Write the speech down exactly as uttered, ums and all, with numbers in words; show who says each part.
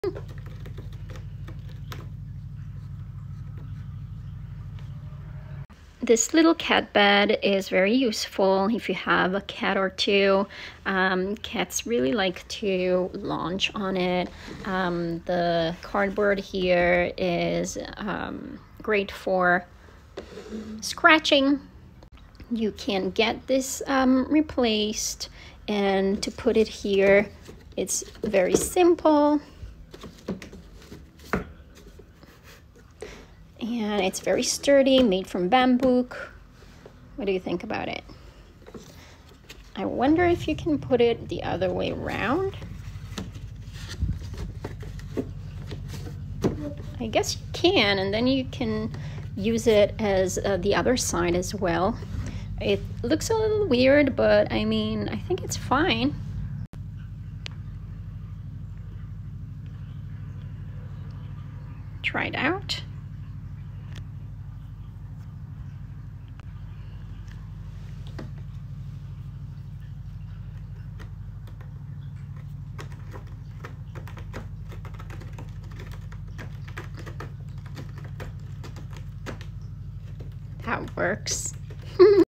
Speaker 1: This little cat bed is very useful if you have a cat or two. Um, cats really like to launch on it. Um, the cardboard here is um, great for scratching. You can get this um, replaced, and to put it here, it's very simple. And it's very sturdy, made from bamboo. What do you think about it? I wonder if you can put it the other way around. I guess you can, and then you can use it as uh, the other side as well. It looks a little weird, but I mean, I think it's fine. Try it out. That works.